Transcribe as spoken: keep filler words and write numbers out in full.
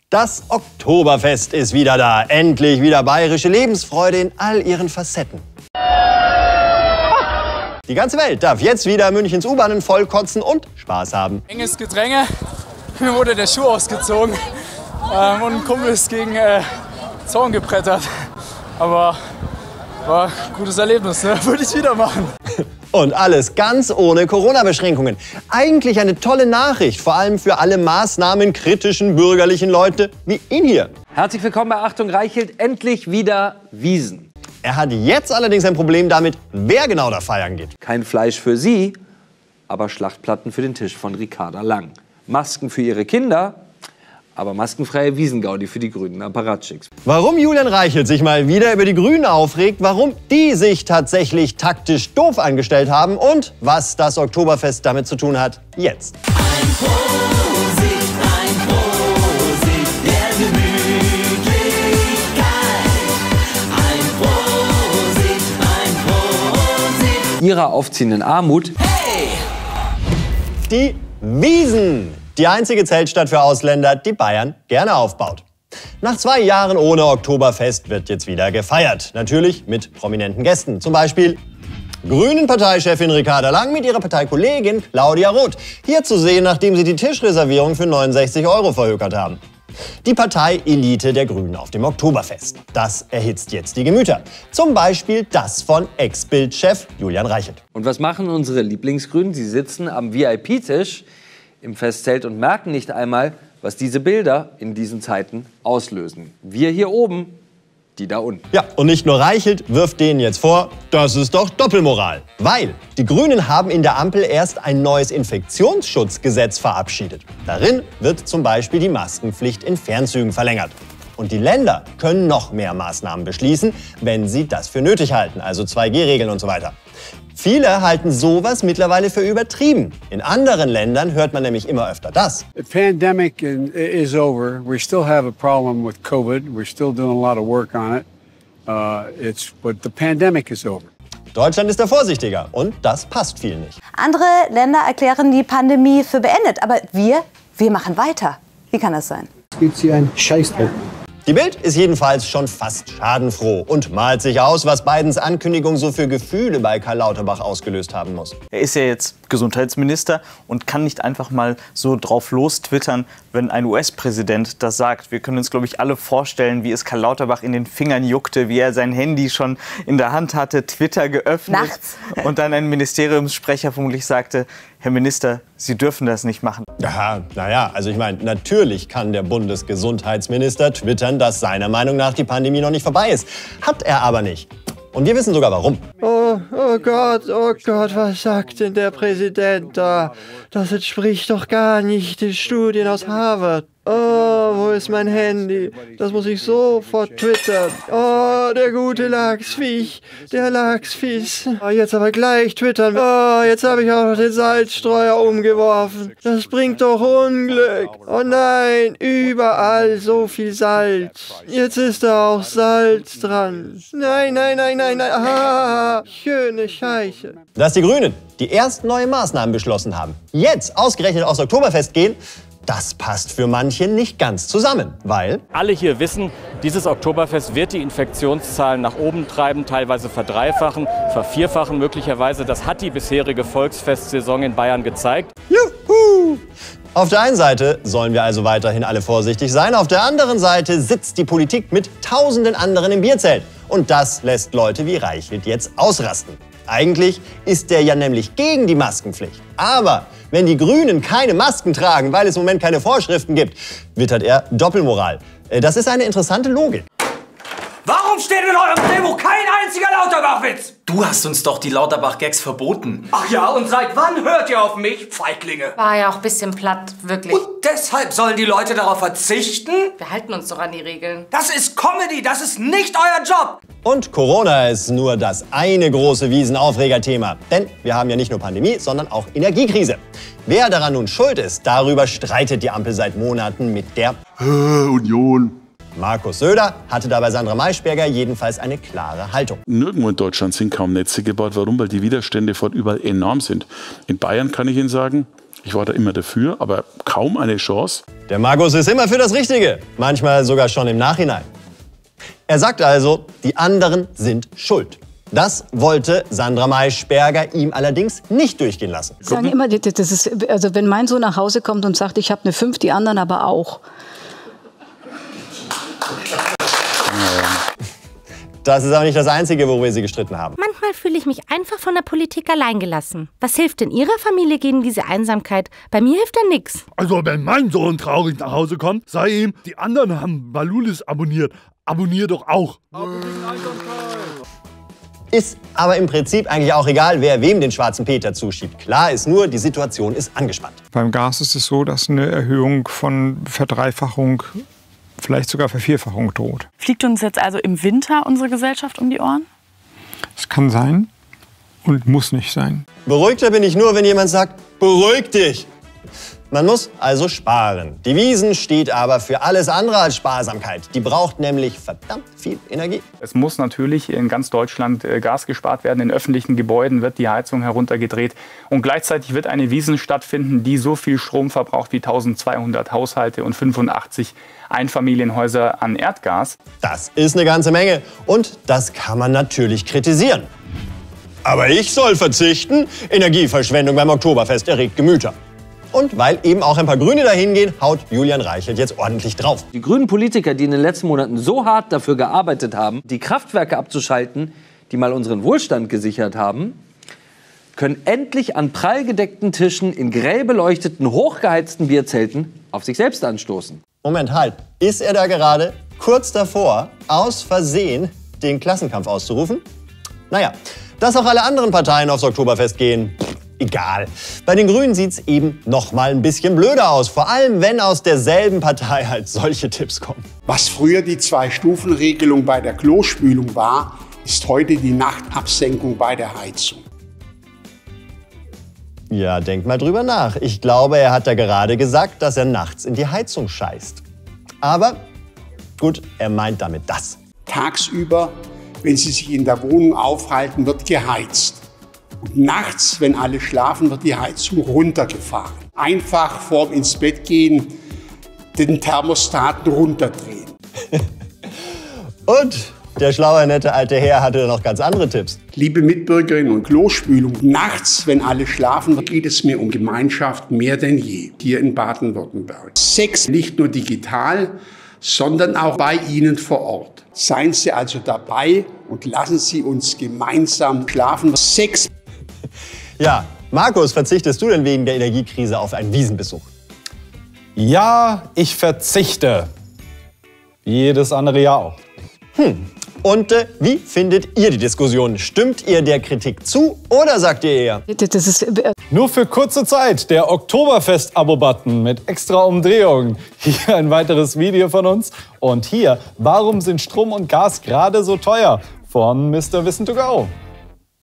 Das Oktoberfest ist wieder da. Endlich wieder bayerische Lebensfreude in all ihren Facetten. Die ganze Welt darf jetzt wieder Münchens U-Bahnen vollkotzen und Spaß haben. Enges Gedränge, mir wurde der Schuh ausgezogen ähm, und ein Kumpel ist gegen äh, Zaun gebrettert. Aber war ein gutes Erlebnis, ne? Würde ich wieder machen. Und alles ganz ohne Corona-Beschränkungen. Eigentlich eine tolle Nachricht, vor allem für alle maßnahmenkritischen bürgerlichen Leute wie ihn hier. Herzlich willkommen bei Achtung Reichelt, endlich wieder Wiesn. Er hat jetzt allerdings ein Problem damit, wer genau da feiern geht. Kein Fleisch für Sie, aber Schlachtplatten für den Tisch von Ricarda Lang. Masken für Ihre Kinder, aber maskenfreie Wiesengaudi für die grünen Apparatschicks. Warum Julian Reichelt sich mal wieder über die Grünen aufregt, warum die sich tatsächlich taktisch doof angestellt haben und was das Oktoberfest damit zu tun hat, jetzt. Ein Prosit, ein Prosit der Gemütlichkeit. Ein Prosit, ein Prosit Ihrer aufziehenden Armut. Hey! Die Wiesn. Die einzige Zeltstadt für Ausländer, die Bayern gerne aufbaut. Nach zwei Jahren ohne Oktoberfest wird jetzt wieder gefeiert. Natürlich mit prominenten Gästen. Zum Beispiel Grünen-Parteichefin Ricarda Lang mit ihrer Parteikollegin Claudia Roth. Hier zu sehen, nachdem sie die Tischreservierung für neunundsechzig Euro verhökert haben. Die Partei-Elite der Grünen auf dem Oktoberfest. Das erhitzt jetzt die Gemüter. Zum Beispiel das von Ex-Bild-Chef Julian Reichelt. Und was machen unsere Lieblingsgrünen? Sie sitzen am V I P-Tisch im Festzelt und merken nicht einmal, was diese Bilder in diesen Zeiten auslösen. Wir hier oben, die da unten. Ja, und nicht nur Reichelt wirft denen jetzt vor, das ist doch Doppelmoral. Weil die Grünen haben in der Ampel erst ein neues Infektionsschutzgesetz verabschiedet. Darin wird zum Beispiel die Maskenpflicht in Fernzügen verlängert. Und die Länder können noch mehr Maßnahmen beschließen, wenn sie das für nötig halten, also zwei G Regeln und so weiter. Viele halten sowas mittlerweile für übertrieben. In anderen Ländern hört man nämlich immer öfter das. The pandemic is over. We still have a problem with COVID. We're still doing a lot of work on it. Uh, it's, but the pandemic is over. Deutschland ist da vorsichtiger und das passt vielen nicht. Andere Länder erklären die Pandemie für beendet, aber wir, wir machen weiter. Wie kann das sein? Es gibt hier einen Scheißdruck. Die Bild ist jedenfalls schon fast schadenfroh und malt sich aus, was Bidens Ankündigung so für Gefühle bei Karl Lauterbach ausgelöst haben muss. Er ist ja jetzt Gesundheitsminister und kann nicht einfach mal so drauf los twittern, wenn ein U S-Präsident das sagt. Wir können uns, glaube ich, alle vorstellen, wie es Karl Lauterbach in den Fingern juckte, wie er sein Handy schon in der Hand hatte, Twitter geöffnet. Nachts. Und dann ein Ministeriumssprecher vermutlich sagte, Herr Minister, Sie dürfen das nicht machen. Ja, naja, also ich meine, natürlich kann der Bundesgesundheitsminister twittern, dass seiner Meinung nach die Pandemie noch nicht vorbei ist. Hat er aber nicht. Und wir wissen sogar warum. Oh, oh Gott, oh Gott, was sagt denn der Präsident da? Das entspricht doch gar nicht den Studien aus Harvard. Oh, wo ist mein Handy? Das muss ich sofort twittern. Oh, der gute Lachsviech, der Lachsfies. Oh, jetzt aber gleich twittern. Oh, jetzt habe ich auch noch den Salzstreuer umgeworfen. Das bringt doch Unglück. Oh nein, überall so viel Salz. Jetzt ist da auch Salz dran. Nein, nein, nein, nein, nein. Ah, schöne Scheiße. Dass die Grünen die ersten neuen Maßnahmen beschlossen haben, jetzt ausgerechnet aufs Oktoberfest gehen, das passt für manche nicht ganz zusammen, weil alle hier wissen, dieses Oktoberfest wird die Infektionszahlen nach oben treiben, teilweise verdreifachen, vervierfachen möglicherweise. Das hat die bisherige Volksfestsaison in Bayern gezeigt. Juhu! Auf der einen Seite sollen wir also weiterhin alle vorsichtig sein, auf der anderen Seite sitzt die Politik mit tausenden anderen im Bierzelt. Und das lässt Leute wie Reichelt jetzt ausrasten. Eigentlich ist der ja nämlich gegen die Maskenpflicht. Aber wenn die Grünen keine Masken tragen, weil es im Moment keine Vorschriften gibt, wittert er Doppelmoral. Das ist eine interessante Logik. Warum steht in eurem Drehbuch kein einziger Lauterbach-Witz? Du hast uns doch die Lauterbach-Gags verboten. Ach ja, und seit wann hört ihr auf mich, Feiglinge? War ja auch ein bisschen platt, wirklich. Und deshalb sollen die Leute darauf verzichten? Wir halten uns doch an die Regeln. Das ist Comedy, das ist nicht euer Job. Und Corona ist nur das eine große Wiesen-Aufregerthema. Denn wir haben ja nicht nur Pandemie, sondern auch Energiekrise. Wer daran nun schuld ist, darüber streitet die Ampel seit Monaten mit der Union. Markus Söder hatte da bei Sandra Maischberger jedenfalls eine klare Haltung. Nirgendwo in Deutschland sind kaum Netze gebaut. Warum? Weil die Widerstände fort überall enorm sind. In Bayern kann ich Ihnen sagen, Ich war da immer dafür, aber kaum eine Chance. Der Markus ist immer für das Richtige, manchmal sogar schon im Nachhinein. Er sagt also, die anderen sind schuld. Das wollte Sandra Maischberger ihm allerdings nicht durchgehen lassen. Sie sagen immer, das ist, also wenn mein Sohn nach Hause kommt und sagt, ich habe eine fünf, die anderen aber auch. Das ist aber nicht das Einzige, worüber sie gestritten haben. Manchmal fühle ich mich einfach von der Politik alleingelassen. Was hilft in Ihrer Familie gegen diese Einsamkeit? Bei mir hilft da nichts. Also wenn mein Sohn traurig nach Hause kommt, sei ihm, die anderen haben Valulis abonniert. Abonnier doch auch. Ist aber im Prinzip eigentlich auch egal, wer wem den schwarzen Peter zuschiebt. Klar ist nur, die Situation ist angespannt. Beim Gas ist es so, dass eine Erhöhung von Verdreifachung, vielleicht sogar Vervierfachung droht. Fliegt uns jetzt also im Winter unsere Gesellschaft um die Ohren? Es kann sein und muss nicht sein. Beruhigter bin ich nur, wenn jemand sagt, beruhig dich. Man muss also sparen. Die Wiesn steht aber für alles andere als Sparsamkeit. Die braucht nämlich verdammt viel Energie. Es muss natürlich in ganz Deutschland Gas gespart werden. In öffentlichen Gebäuden wird die Heizung heruntergedreht. Und gleichzeitig wird eine Wiesn stattfinden, die so viel Strom verbraucht wie eintausendzweihundert Haushalte und fünfundachtzig Einfamilienhäuser an Erdgas. Das ist eine ganze Menge. Und das kann man natürlich kritisieren. Aber ich soll verzichten? Energieverschwendung beim Oktoberfest erregt Gemüter. Und weil eben auch ein paar Grüne dahin gehen, haut Julian Reichelt jetzt ordentlich drauf. Die grünen Politiker, die in den letzten Monaten so hart dafür gearbeitet haben, die Kraftwerke abzuschalten, die mal unseren Wohlstand gesichert haben, können endlich an prall gedeckten Tischen in grell beleuchteten, hochgeheizten Bierzelten auf sich selbst anstoßen. Moment, halt. Ist er da gerade kurz davor, aus Versehen den Klassenkampf auszurufen? Naja, dass auch alle anderen Parteien aufs Oktoberfest gehen, egal. Bei den Grünen sieht's eben noch mal ein bisschen blöder aus. Vor allem, wenn aus derselben Partei halt solche Tipps kommen. Was früher die Zwei-Stufen-Regelung bei der Klospülung war, ist heute die Nachtabsenkung bei der Heizung. Ja, denk mal drüber nach. Ich glaube, er hat da gerade gesagt, dass er nachts in die Heizung scheißt. Aber gut, er meint damit das. Tagsüber, wenn Sie sich in der Wohnung aufhalten, wird geheizt. Und nachts, wenn alle schlafen, wird die Heizung runtergefahren. Einfach vorm ins Bett gehen, den Thermostaten runterdrehen. Und der schlaue, nette alte Herr hatte noch ganz andere Tipps. Liebe Mitbürgerinnen und Klospülung, nachts, wenn alle schlafen, geht es mir um Gemeinschaft mehr denn je hier in Baden-Württemberg. Sex nicht nur digital, sondern auch bei Ihnen vor Ort. Seien Sie also dabei und lassen Sie uns gemeinsam schlafen. Sex. Ja, Markus, verzichtest du denn wegen der Energiekrise auf einen Wiesenbesuch? Ja, ich verzichte. Jedes andere Jahr auch. Hm. Und äh, wie findet ihr die Diskussion? Stimmt ihr der Kritik zu oder sagt ihr eher? Das ist, äh Nur für kurze Zeit der Oktoberfest-Abo-Button mit extra Umdrehungen. Hier ein weiteres Video von uns. Und hier, warum sind Strom und Gas gerade so teuer? Von Mister Wissen to go.